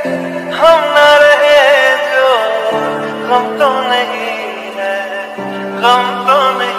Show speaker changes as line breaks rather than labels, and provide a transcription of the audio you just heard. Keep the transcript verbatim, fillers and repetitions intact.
हम न रहे जो गम तो नहीं है, गम तो नहीं